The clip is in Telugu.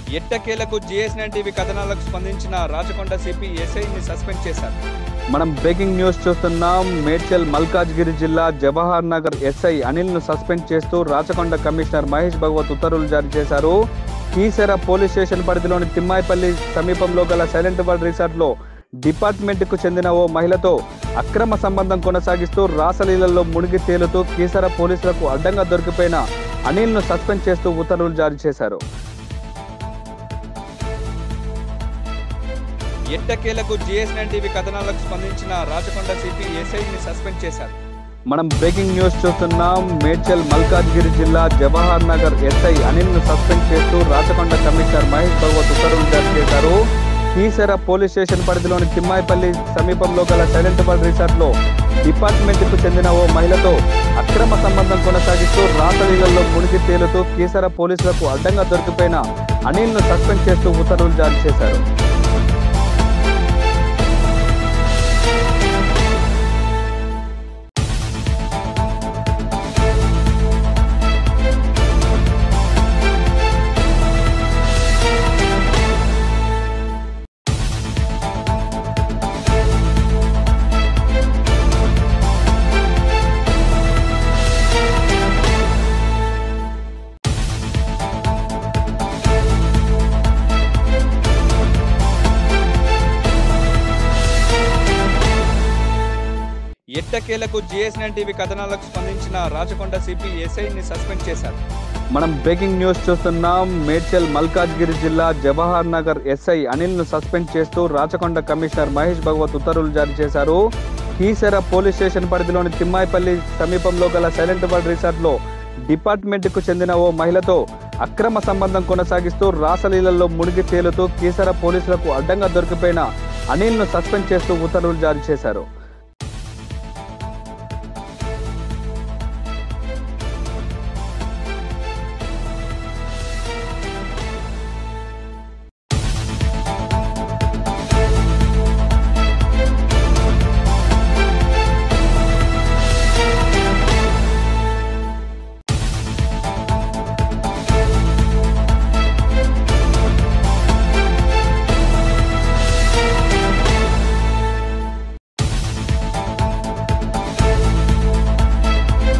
ఎట్టకేలకు జిఎస్9 టీవీ కథనాలకు స్పందించిన రాచకొండ సిపి ఎస్ఐని సస్పెండ్ చేశారు. మనం బ్రేకింగ్ న్యూస్ చూస్తున్నాం. మేడ్చల్ మల్కాజ్గిరి జిల్లా జవహర్ నగర్ ఎస్ఐ అనిల్ను సస్పెండ్ చేస్తూ రాచకొండ కమిషనర్ మహేష్ భగవత్ ఉత్తర్వులు జారీ చేశారు. కీసెర పోలీస్ స్టేషన్ పరిధిలోని తిమ్మాయిపల్లి సమీపంలో గల సైలెంట్ వరల్డ్ రిసార్ట్లో డిపార్ట్మెంట్కు చెందిన ఓ మహిళతో అక్రమ సంబంధం కొనసాగిస్తూ రాసలీలలో మునిగి తేలుతూ కీసెర పోలీసులకు అడ్డంగా దొరికిపోయిన అనిల్ను సస్పెండ్ చేస్తూ ఉత్తర్వులు జారీ చేశారు. ఎట్టకేలకు జిఎస్9 టీవీ కథనాలకు స్పందించిన రాచకొండ సిపి ఎస్ఐని సస్పెండ్ చేశారు. మనం బ్రేకింగ్ న్యూస్ చూస్తున్నాం. మేడ్చల్ మల్కాజ్గిరి జిల్లా జవహర్ నగర్ ఎస్ఐ అనిల్ను సస్పెండ్ చేస్తూ రాచకొండ కమిషనర్ మహేష్ భగవత్ ఉత్తర్వులు జారీ చేశారు. కీసెర పోలీస్ స్టేషన్ పరిధిలోని తిమ్మాయిపల్లి సమీపంలో గల సైలెంట్ వరల్డ్ రిసార్ట్లో డిపార్ట్మెంట్కు చెందిన ఓ మహిళతో అక్రమ సంబంధం కొనసాగిస్తూ రాసలీలలో మునిగి తేలుతూ కీసెర పోలీసులకు అడ్డంగా దొరికిపోయిన అనిల్ను సస్పెండ్ చేస్తూ ఉత్తర్వులు జారీ చేశారు. ఎట్టకేలకు జిఎస్9 టీవీ కథనాలకు స్పందించిన రాచకొండ సిపి ఎస్ఐని సస్పెండ్ చేశారు. మనం బ్రేకింగ్ న్యూస్ చూస్తున్నాం. మేడ్చల్ మల్కాజ్గిరి జిల్లా జవహర్ నగర్ ఎస్ఐ అనిల్ను సస్పెండ్ చేస్తూ రాచకొండ కమిషనర్ మహేష్ భగవత్ ఉత్తర్వులు జారీ చేశారు. కీసెర పోలీస్ స్టేషన్ పరిధిలోని తిమ్మాయిపల్లి సమీపంలో గల సైలెంట్ వరల్డ్ రిసార్ట్లో డిపార్ట్మెంట్కు చెందిన ఓ మహిళతో అక్రమ సంబంధం కొనసాగిస్తూ రాసలీలలో మునిగి తేలుతూ కీసెర పోలీసులకు అడ్డంగా దొరికిపోయిన అనిల్ను సస్పెండ్ చేస్తూ ఉత్తర్వులు జారీ చేశారు.